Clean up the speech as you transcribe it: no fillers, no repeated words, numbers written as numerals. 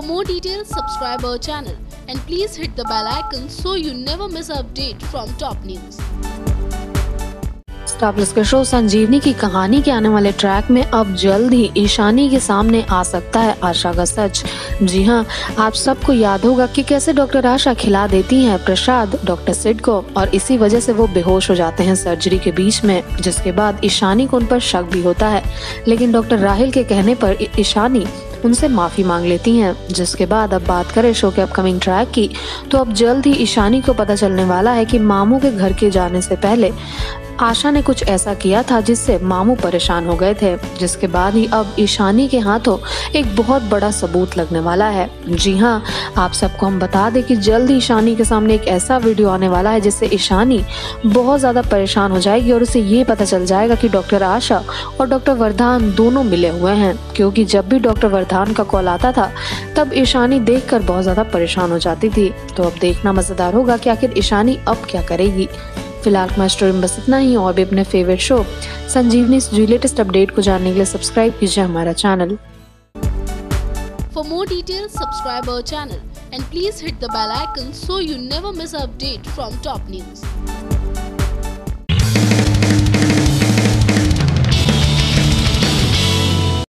For more details, subscribe our channel and please hit the bell icon so you never miss an update from top news. Star Plus के show Sanjivani की कहानी के आने वाले track में अब जल्द ही ईशानी के सामने आ सकता है आशा का सच। जी हाँ, आप सबको याद होगा कि कैसे डॉक्टर आशा खिला देती हैं प्रसाद डॉक्टर सिड को और इसी वजह से वो बेहोश हो जाते हैं सर्जरी के बीच में, जिसके बाद ईशानी को उन पर शक भी होता है। लेकिन डॉक्टर राहिल के कहने पर ईशानी उनसे माफी मांग लेती हैं। जिसके बाद अब बात करें शो के अपकमिंग ट्रैक की, तो अब जल्द ही ईशानी को पता चलने वाला है कि मामू के घर के जाने से पहले आशा ने कुछ ऐसा किया था जिससे मामू परेशान हो गए थे। जिसके बाद ही अब ईशानी के हाथों एक बहुत बड़ा सबूत लगने वाला है। जी हाँ, आप सबको हम बता दें कि जल्द ही ईशानी के सामने एक ऐसा वीडियो आने वाला है जिससे ईशानी बहुत ज्यादा परेशान हो जाएगी और उसे ये पता चल जाएगा कि डॉक्टर आशा और डॉक्टर वरदान दोनों मिले हुए हैं। क्योंकि जब भी डॉक्टर वरदान का कॉल आता था तब ईशानी देखकर बहुत ज्यादा परेशान हो जाती थी। तो अब देखना मजेदार होगा कि आखिर ईशानी अब क्या करेगी। फिलहाल हमारी स्टोरी में बस इतना ही। और भी अपने फेवरेट शो संजीवनी से लेटेस्ट अपडेट को जानने के लिए सब्सक्राइब कीजिए हमारा channel. For more details, subscribe our channel and please hit the bell icon so you never miss an update from top news.